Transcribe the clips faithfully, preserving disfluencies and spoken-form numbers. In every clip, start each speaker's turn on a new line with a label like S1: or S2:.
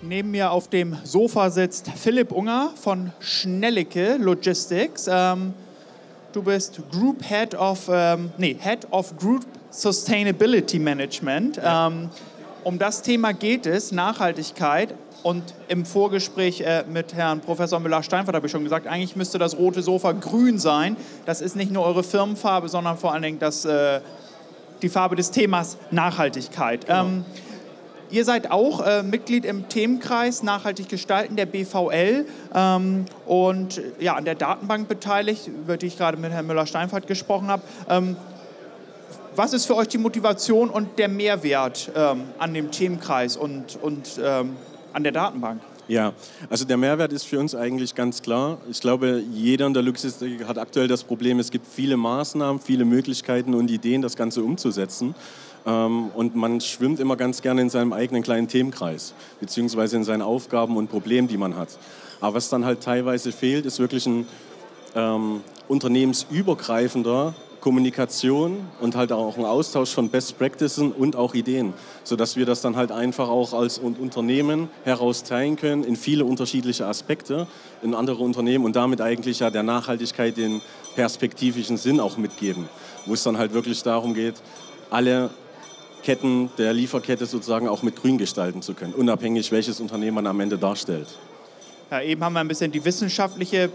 S1: Neben mir auf dem Sofa sitzt Philipp Unger von Schnellicke Logistics. Ähm, du bist Group Head of, ähm, nee, Head of Group Sustainability Management. Ja. Ähm, um das Thema geht es, Nachhaltigkeit. Und im Vorgespräch äh, mit Herrn Professor Müller-Steinfert habe ich schon gesagt, eigentlich müsste das rote Sofa grün sein. Das ist nicht nur eure Firmenfarbe, sondern vor allen Dingen das, äh, die Farbe des Themas Nachhaltigkeit. Genau. Ähm, Ihr seid auch äh, Mitglied im Themenkreis Nachhaltig gestalten der B V L ähm, und ja, an der Datenbank beteiligt, über die ich gerade mit Herrn Müller-Steinfert gesprochen habe. Ähm, was ist für euch die Motivation und der Mehrwert ähm, an dem Themenkreis und, und ähm, an der Datenbank?
S2: Ja, also der Mehrwert ist für uns eigentlich ganz klar. Ich glaube, jeder in der Logistik hat aktuell das Problem, es gibt viele Maßnahmen, viele Möglichkeiten und Ideen, das Ganze umzusetzen. Und man schwimmt immer ganz gerne in seinem eigenen kleinen Themenkreis, beziehungsweise in seinen Aufgaben und Problemen, die man hat. Aber was dann halt teilweise fehlt, ist wirklich ein ähm, unternehmensübergreifender Kommunikation und halt auch ein Austausch von Best Practices und auch Ideen, sodass wir das dann halt einfach auch als Unternehmen heraus teilen können in viele unterschiedliche Aspekte in andere Unternehmen und damit eigentlich ja der Nachhaltigkeit den perspektivischen Sinn auch mitgeben, wo es dann halt wirklich darum geht, alle Ketten der Lieferkette sozusagen auch mit grün gestalten zu können, unabhängig welches Unternehmen man am Ende darstellt.
S1: Ja, eben haben wir ein bisschen die wissenschaftliche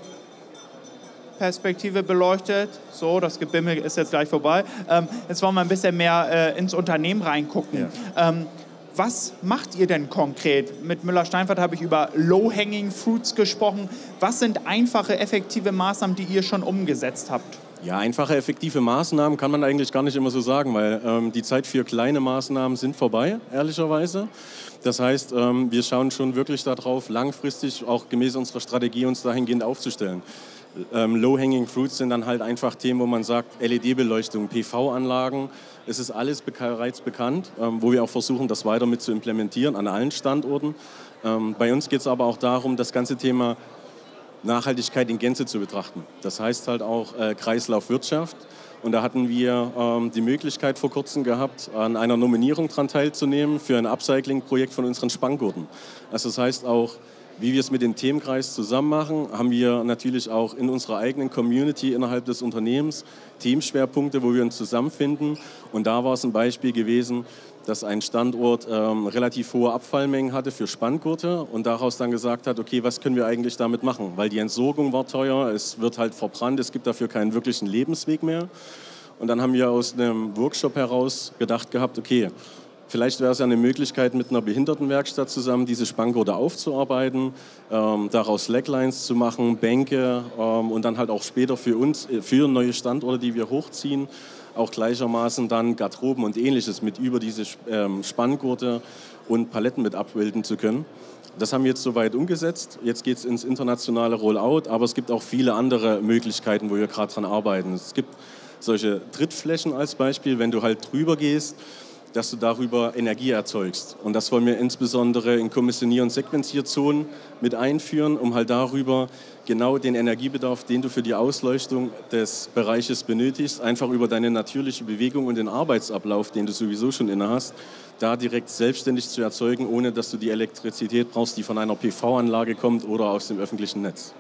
S1: Perspektive beleuchtet. So, das Gebimmel ist jetzt gleich vorbei. Ähm, jetzt wollen wir ein bisschen mehr äh, ins Unternehmen reingucken. Ja. Ähm, was macht ihr denn konkret? Mit Müller-Steinfert habe ich über Low-Hanging Fruits gesprochen. Was sind einfache, effektive Maßnahmen, die ihr schon umgesetzt habt?
S2: Ja, einfache, effektive Maßnahmen kann man eigentlich gar nicht immer so sagen, weil ähm, die Zeit für kleine Maßnahmen sind vorbei, ehrlicherweise. Das heißt, ähm, wir schauen schon wirklich darauf, langfristig auch gemäß unserer Strategie uns dahingehend aufzustellen. Ähm, Low-Hanging Fruits sind dann halt einfach Themen, wo man sagt, L E D-Beleuchtung, P V-Anlagen, es ist alles bereits bekannt, ähm, wo wir auch versuchen, das weiter mit zu implementieren an allen Standorten. Ähm, bei uns geht es aber auch darum, das ganze Thema Nachhaltigkeit in Gänze zu betrachten. Das heißt halt auch äh, Kreislaufwirtschaft. Und da hatten wir ähm, die Möglichkeit vor kurzem gehabt, an einer Nominierung daran teilzunehmen für ein Upcycling-Projekt von unseren Spanngurten. Also das heißt auch, wie wir es mit dem Themenkreis zusammen machen, haben wir natürlich auch in unserer eigenen Community innerhalb des Unternehmens Themenschwerpunkte, wo wir uns zusammenfinden. Und da war es ein Beispiel gewesen, dass ein Standort ähm, relativ hohe Abfallmengen hatte für Spanngurte und daraus dann gesagt hat, okay, was können wir eigentlich damit machen? Weil die Entsorgung war teuer, es wird halt verbrannt, es gibt dafür keinen wirklichen Lebensweg mehr. Und dann haben wir aus einem Workshop heraus gedacht gehabt, okay, vielleicht wäre es ja eine Möglichkeit, mit einer Behindertenwerkstatt zusammen diese Spanngurte aufzuarbeiten, ähm, daraus Slacklines zu machen, Bänke ähm, und dann halt auch später für uns, für neue Standorte, die wir hochziehen, auch gleichermaßen dann Garderoben und Ähnliches mit über diese ähm, Spanngurte und Paletten mit abbilden zu können. Das haben wir jetzt soweit umgesetzt. Jetzt geht es ins internationale Rollout, aber es gibt auch viele andere Möglichkeiten, wo wir gerade dran arbeiten. Es gibt solche Trittflächen als Beispiel, wenn du halt drüber gehst, dass du darüber Energie erzeugst. Und das wollen wir insbesondere in Kommissionier- und Sequenzierzonen mit einführen, um halt darüber genau den Energiebedarf, den du für die Ausleuchtung des Bereiches benötigst, einfach über deine natürliche Bewegung und den Arbeitsablauf, den du sowieso schon inne hast, da direkt selbstständig zu erzeugen, ohne dass du die Elektrizität brauchst, die von einer P V-Anlage kommt oder aus dem öffentlichen Netz.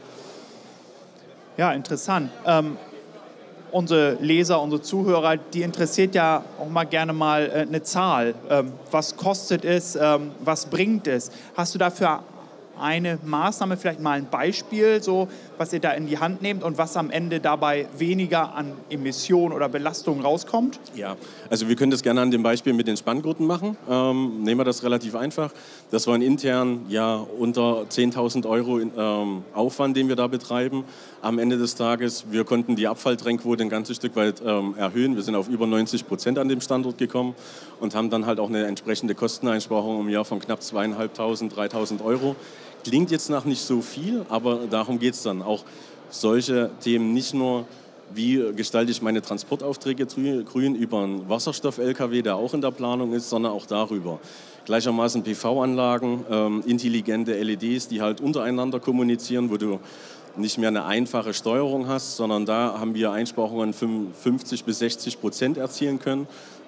S1: Ja, interessant. Ähm Unsere Leser, unsere Zuhörer, die interessiert ja auch mal gerne mal äh, eine Zahl. Ähm, was kostet es, ähm, was bringt es? Hast du dafür eine Maßnahme, vielleicht mal ein Beispiel, so, was ihr da in die Hand nehmt und was am Ende dabei weniger an Emissionen oder Belastungen rauskommt?
S2: Ja, also wir können das gerne an dem Beispiel mit den Spanngurten machen. Ähm, nehmen wir das relativ einfach. Das war ein intern ja, unter zehntausend Euro ähm, Aufwand, den wir da betreiben. Am Ende des Tages, wir konnten die Abfalltrennquote ein ganzes Stück weit ähm, erhöhen. Wir sind auf über neunzig Prozent an dem Standort gekommen und haben dann halt auch eine entsprechende Kosteneinsparung im Jahr von knapp zweitausendfünfhundert, dreitausend Euro. Klingt jetzt nach nicht so viel, aber darum geht es dann. Auch solche Themen nicht nur, wie gestalte ich meine Transportaufträge grün über einen Wasserstoff-L K W, der auch in der Planung ist, sondern auch darüber. Gleichermaßen P V-Anlagen, ähm, intelligente L E Ds, die halt untereinander kommunizieren, wo du nicht mehr eine einfache Steuerung hast, sondern da haben wir Einsparungen von fünfzig bis sechzig Prozent erzielen können.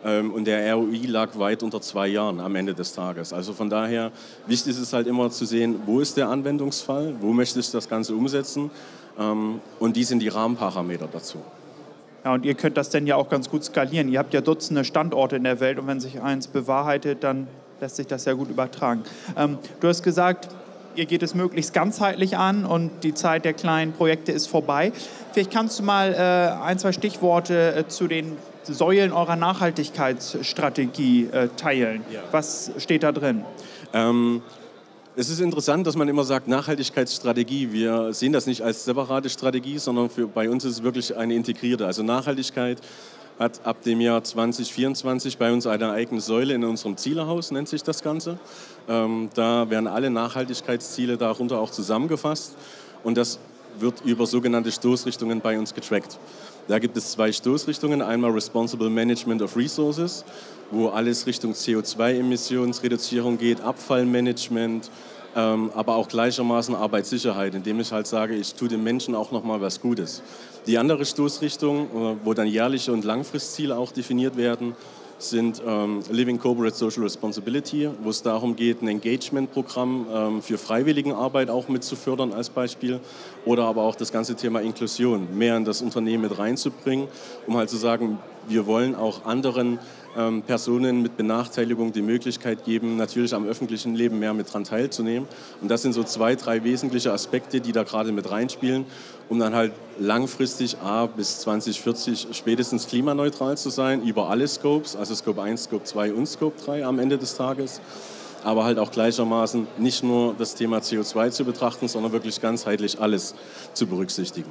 S2: Ähm, und der R O I lag weit unter zwei Jahren am Ende des Tages. Also von daher, wichtig ist es halt immer zu sehen, wo ist der Anwendungsfall, wo möchte ich das Ganze umsetzen, ähm, und die sind die Rahmenparameter dazu.
S1: Ja, und ihr könnt das dann ja auch ganz gut skalieren. Ihr habt ja Dutzende Standorte in der Welt und wenn sich eins bewahrheitet, dann lässt sich das ja gut übertragen. Ähm, du hast gesagt, ihr geht es möglichst ganzheitlich an und die Zeit der kleinen Projekte ist vorbei. Vielleicht kannst du mal äh, ein, zwei Stichworte äh, zu den Säulen eurer Nachhaltigkeitsstrategie äh, teilen. Ja. Was steht da drin?
S2: Ähm Es ist interessant, dass man immer sagt, Nachhaltigkeitsstrategie. Wir sehen das nicht als separate Strategie, sondern für, bei uns ist es wirklich eine integrierte. Also Nachhaltigkeit hat ab dem Jahr zwanzig vierundzwanzig bei uns eine eigene Säule in unserem Zielehaus, nennt sich das Ganze. Ähm, da werden alle Nachhaltigkeitsziele darunter auch zusammengefasst und das wird über sogenannte Stoßrichtungen bei uns getrackt. Da gibt es zwei Stoßrichtungen, einmal Responsible Management of Resources, wo alles Richtung C O zwei Emissionsreduzierung geht, Abfallmanagement, ähm, aber auch gleichermaßen Arbeitssicherheit, indem ich halt sage, ich tue dem Menschen auch nochmal was Gutes. Die andere Stoßrichtung, äh, wo dann jährliche und Langfristziele auch definiert werden, sind ähm, Living Corporate Social Responsibility, wo es darum geht, ein Engagement-Programm ähm, für Freiwilligenarbeit auch mit zu fördern als Beispiel oder aber auch das ganze Thema Inklusion mehr in das Unternehmen mit reinzubringen, um halt zu sagen, wir wollen auch anderen ähm, Personen mit Benachteiligung die Möglichkeit geben, natürlich am öffentlichen Leben mehr mit dran teilzunehmen. Und das sind so zwei, drei wesentliche Aspekte, die da gerade mit reinspielen, um dann halt langfristig A, bis zwanzig vierzig spätestens klimaneutral zu sein, über alle Scopes, also Scope eins, Scope zwei und Scope drei am Ende des Tages. Aber halt auch gleichermaßen nicht nur das Thema C O zwei zu betrachten, sondern wirklich ganzheitlich alles zu berücksichtigen.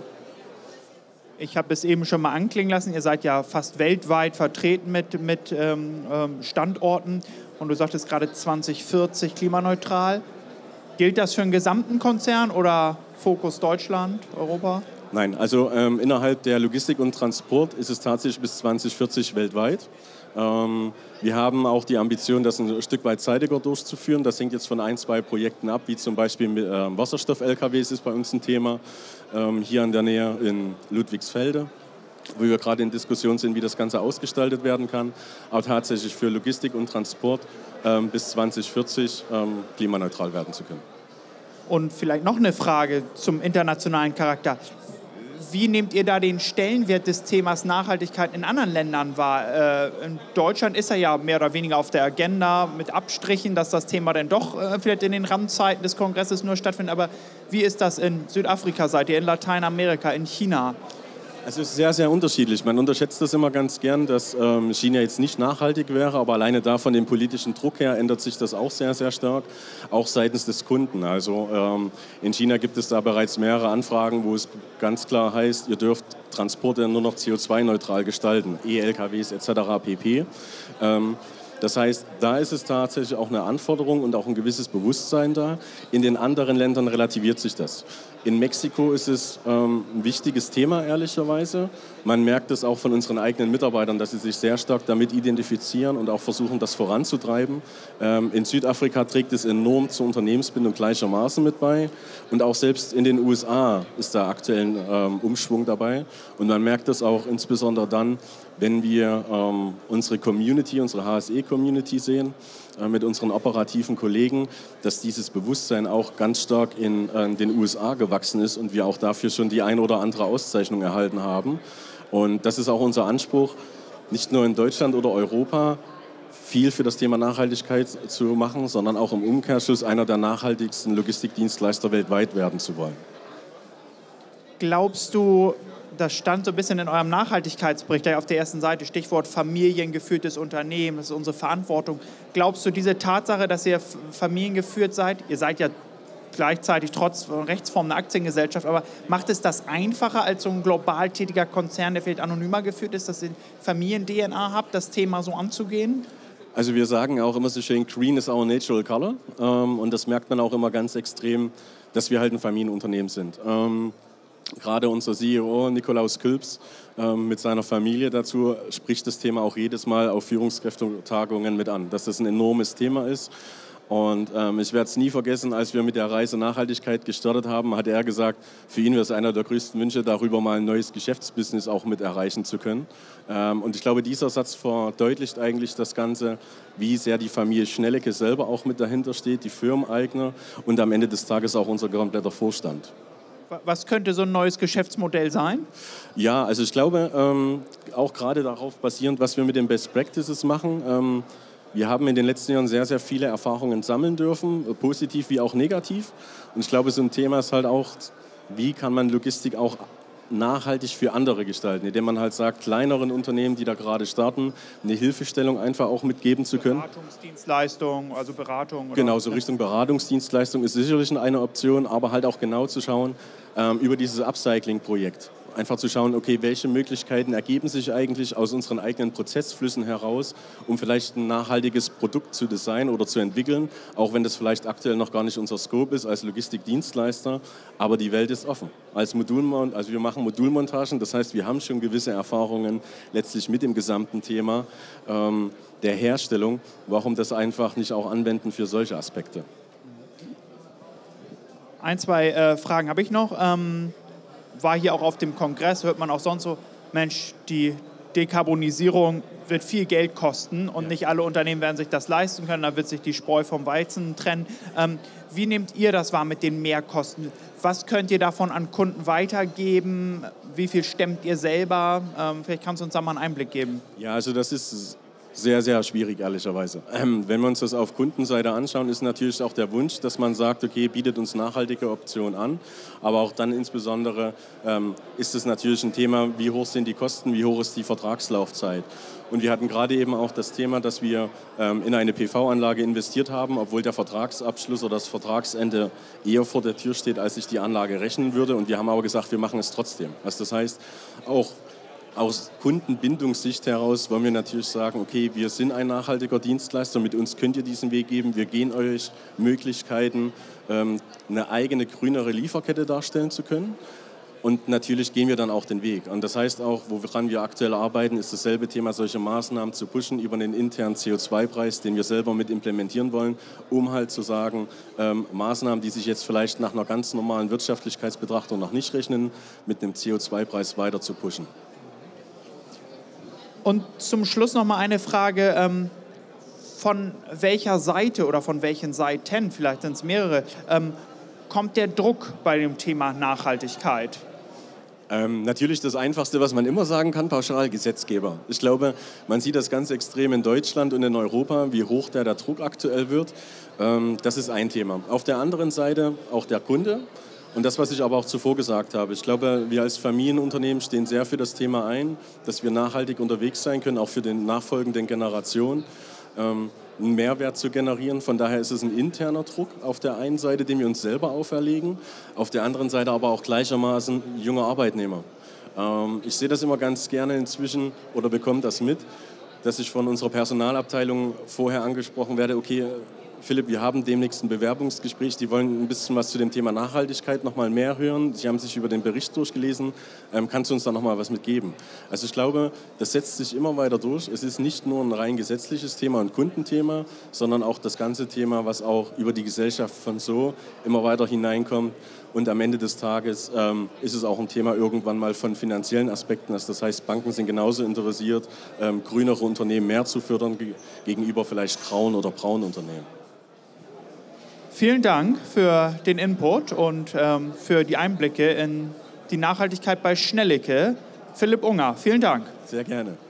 S1: Ich habe es eben schon mal anklingen lassen, ihr seid ja fast weltweit vertreten mit, mit ähm, Standorten und du sagtest gerade zwanzig vierzig klimaneutral. Gilt das für den gesamten Konzern oder Fokus Deutschland, Europa?
S2: Nein, also ähm, innerhalb der Logistik und Transport ist es tatsächlich bis zwanzig vierzig weltweit. Ähm, wir haben auch die Ambition, das ein Stück weit zeitiger durchzuführen. Das hängt jetzt von ein, zwei Projekten ab, wie zum Beispiel mit äh, Wasserstoff-L K Ws ist bei uns ein Thema, ähm, hier in der Nähe in Ludwigsfelde, wo wir gerade in Diskussion sind, wie das Ganze ausgestaltet werden kann. Aber tatsächlich für Logistik und Transport ähm, bis zwanzig vierzig ähm, klimaneutral werden zu können.
S1: Und vielleicht noch eine Frage zum internationalen Charakter. Wie nehmt ihr da den Stellenwert des Themas Nachhaltigkeit in anderen Ländern wahr? Äh, in Deutschland ist er ja mehr oder weniger auf der Agenda mit Abstrichen, dass das Thema dann doch äh, vielleicht in den Randzeiten des Kongresses nur stattfindet. Aber wie ist das in Südafrika, seid ihr in Lateinamerika, in China?
S2: Es ist sehr, sehr unterschiedlich. Man unterschätzt das immer ganz gern, dass ähm, China jetzt nicht nachhaltig wäre, aber alleine da von dem politischen Druck her ändert sich das auch sehr, sehr stark, auch seitens des Kunden. Also ähm, in China gibt es da bereits mehrere Anfragen, wo es ganz klar heißt, ihr dürft Transporte nur noch C O zwei neutral gestalten, E-L K Ws et cetera pp. Ähm, Das heißt, da ist es tatsächlich auch eine Anforderung und auch ein gewisses Bewusstsein da. In den anderen Ländern relativiert sich das. In Mexiko ist es ähm, ein wichtiges Thema, ehrlicherweise. Man merkt es auch von unseren eigenen Mitarbeitern, dass sie sich sehr stark damit identifizieren und auch versuchen, das voranzutreiben. Ähm, in Südafrika trägt es enorm zur Unternehmensbindung gleichermaßen mit bei. Und auch selbst in den U S A ist da aktuell ein ähm, Umschwung dabei. Und man merkt das auch insbesondere dann, wenn wir ähm, unsere Community, unsere H S E-Community sehen, äh, mit unseren operativen Kollegen, dass dieses Bewusstsein auch ganz stark in äh, den U S A gewachsen ist und wir auch dafür schon die ein oder andere Auszeichnung erhalten haben. Und das ist auch unser Anspruch, nicht nur in Deutschland oder Europa viel für das Thema Nachhaltigkeit zu machen, sondern auch im Umkehrschluss einer der nachhaltigsten Logistikdienstleister weltweit werden zu wollen.
S1: Glaubst du, das stand so ein bisschen in eurem Nachhaltigkeitsbericht, auf der ersten Seite, Stichwort familiengeführtes Unternehmen, das ist unsere Verantwortung. Glaubst du, diese Tatsache, dass ihr familiengeführt seid, ihr seid ja gleichzeitig trotz Rechtsform eine Aktiengesellschaft, aber macht es das einfacher als so ein global tätiger Konzern, der vielleicht anonymer geführt ist, dass ihr Familien-D N A habt, das Thema so anzugehen?
S2: Also wir sagen auch immer so schön, green is our natural color. Und das merkt man auch immer ganz extrem, dass wir halt ein Familienunternehmen sind. Gerade unser C E O Nikolaus Külps ähm, mit seiner Familie dazu spricht das Thema auch jedes Mal auf Führungskräftetagungen mit an, dass das ein enormes Thema ist. Und ähm, ich werde es nie vergessen, als wir mit der Reise Nachhaltigkeit gestartet haben, hat er gesagt, für ihn wäre es einer der größten Wünsche, darüber mal ein neues Geschäftsbusiness auch mit erreichen zu können. Ähm, und ich glaube, dieser Satz verdeutlicht eigentlich das Ganze, wie sehr die Familie Schnellecke selber auch mit dahinter steht, die Firmeneigner und am Ende des Tages auch unser kompletter Vorstand.
S1: Was könnte so ein neues Geschäftsmodell sein?
S2: Ja, also ich glaube, ähm, auch gerade darauf basierend, was wir mit den Best Practices machen, ähm, wir haben in den letzten Jahren sehr, sehr viele Erfahrungen sammeln dürfen, positiv wie auch negativ. Und ich glaube, so ein Thema ist halt auch, wie kann man Logistik auch nachhaltig für andere gestalten, indem man halt sagt, kleineren Unternehmen, die da gerade starten, eine Hilfestellung einfach auch mitgeben zu können.
S1: Beratungsdienstleistung, also Beratung. Oder?
S2: Genau, so Richtung Beratungsdienstleistung ist sicherlich eine Option, aber halt auch genau zu schauen ähm, über dieses Upcycling-Projekt. Einfach zu schauen, okay, welche Möglichkeiten ergeben sich eigentlich aus unseren eigenen Prozessflüssen heraus, um vielleicht ein nachhaltiges Produkt zu designen oder zu entwickeln, auch wenn das vielleicht aktuell noch gar nicht unser Scope ist als Logistikdienstleister, aber die Welt ist offen. Als Modulmont, also wir machen Modulmontagen, das heißt, wir haben schon gewisse Erfahrungen letztlich mit dem gesamten Thema ähm, der Herstellung. Warum das einfach nicht auch anwenden für solche Aspekte?
S1: Ein, zwei äh, Fragen habe ich noch. Ähm war hier auch auf dem Kongress, hört man auch sonst so, Mensch, die Dekarbonisierung wird viel Geld kosten und ja. nicht alle Unternehmen werden sich das leisten können, da wird sich die Spreu vom Weizen trennen. Ähm, wie nehmt ihr das wahr mit den Mehrkosten? Was könnt ihr davon an Kunden weitergeben? Wie viel stemmt ihr selber? Ähm, vielleicht kannst du uns da mal einen Einblick geben.
S2: Ja, also das ist sehr, sehr schwierig, ehrlicherweise. Ähm, wenn wir uns das auf Kundenseite anschauen, ist natürlich auch der Wunsch, dass man sagt, okay, bietet uns nachhaltige Optionen an. Aber auch dann insbesondere ähm, ist es natürlich ein Thema, wie hoch sind die Kosten, wie hoch ist die Vertragslaufzeit. Und wir hatten gerade eben auch das Thema, dass wir ähm, in eine P V-Anlage investiert haben, obwohl der Vertragsabschluss oder das Vertragsende eher vor der Tür steht, als sich die Anlage rechnen würde. Und wir haben aber gesagt, wir machen es trotzdem. Also das heißt, auch aus Kundenbindungssicht heraus wollen wir natürlich sagen, okay, wir sind ein nachhaltiger Dienstleister, mit uns könnt ihr diesen Weg geben, wir gehen euch Möglichkeiten, eine eigene grünere Lieferkette darstellen zu können. Und natürlich gehen wir dann auch den Weg. Und das heißt auch, woran wir aktuell arbeiten, ist dasselbe Thema, solche Maßnahmen zu pushen über den internen C O zwei Preis, den wir selber mit implementieren wollen, um halt zu sagen, ähm, Maßnahmen, die sich jetzt vielleicht nach einer ganz normalen Wirtschaftlichkeitsbetrachtung noch nicht rechnen, mit einem C O zwei Preis weiter zu pushen.
S1: Und zum Schluss noch mal eine Frage, ähm, von welcher Seite oder von welchen Seiten, vielleicht sind es mehrere, ähm, kommt der Druck bei dem Thema Nachhaltigkeit?
S2: Ähm, natürlich das Einfachste, was man immer sagen kann, pauschal Gesetzgeber. Ich glaube, man sieht das ganz extrem in Deutschland und in Europa, wie hoch der, der Druck aktuell wird. Ähm, das ist ein Thema. Auf der anderen Seite auch der Kunde. Und das, was ich aber auch zuvor gesagt habe, ich glaube, wir als Familienunternehmen stehen sehr für das Thema ein, dass wir nachhaltig unterwegs sein können, auch für die nachfolgenden Generationen, ähm, einen Mehrwert zu generieren. Von daher ist es ein interner Druck auf der einen Seite, den wir uns selber auferlegen, auf der anderen Seite aber auch gleichermaßen junge Arbeitnehmer. Ähm, ich sehe das immer ganz gerne inzwischen oder bekomme das mit, dass ich von unserer Personalabteilung vorher angesprochen werde, okay, Philipp, wir haben demnächst ein Bewerbungsgespräch. Die wollen ein bisschen was zu dem Thema Nachhaltigkeit noch mal mehr hören. Sie haben sich über den Bericht durchgelesen. Ähm, kannst du uns da noch mal was mitgeben? Also ich glaube, das setzt sich immer weiter durch. Es ist nicht nur ein rein gesetzliches Thema und Kundenthema, sondern auch das ganze Thema, was auch über die Gesellschaft von so immer weiter hineinkommt. Und am Ende des Tages ähm, ist es auch ein Thema irgendwann mal von finanziellen Aspekten. Das heißt, Banken sind genauso interessiert, ähm, grünere Unternehmen mehr zu fördern ge- gegenüber vielleicht grauen oder braunen Unternehmen.
S1: Vielen Dank für den Input und ähm, für die Einblicke in die Nachhaltigkeit bei Schnellecke. Philipp Unger, vielen Dank.
S2: Sehr gerne.